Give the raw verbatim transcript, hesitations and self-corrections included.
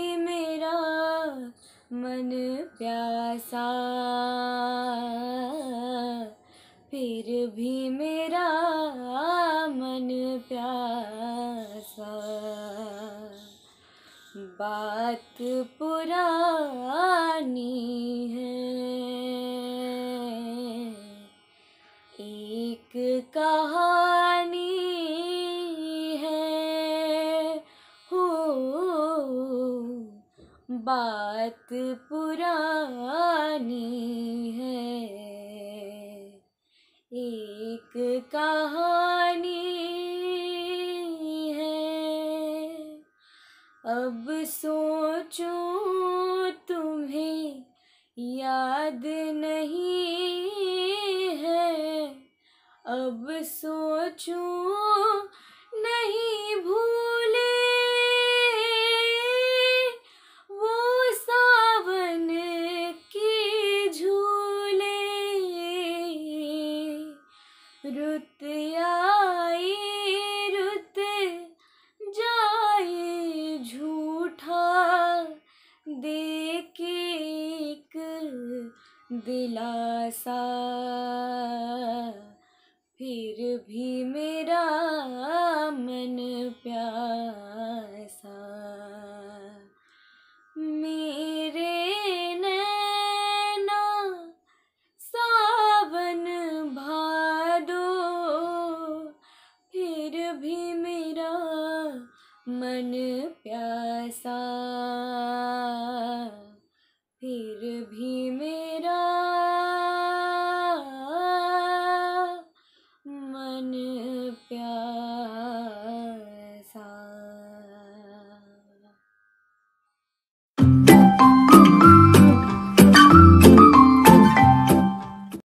भी मेरा मन प्यासा, फिर भी मेरा मन प्यासा। बात पुरानी है, एक कहानी है, हो बात पुरानी है, एक कहानी है। अब सोचूं तुम्हें याद नहीं है, अब सोचूं नहीं भूले वो सावन की झूले। रुत आई रुत जाए झूठा, देके एक दिलासा, फिर भी मेरा मन प्यासा। मेरे नैना सावन भादो, फिर भी मेरा मन प्यासा, फिर भी मेरा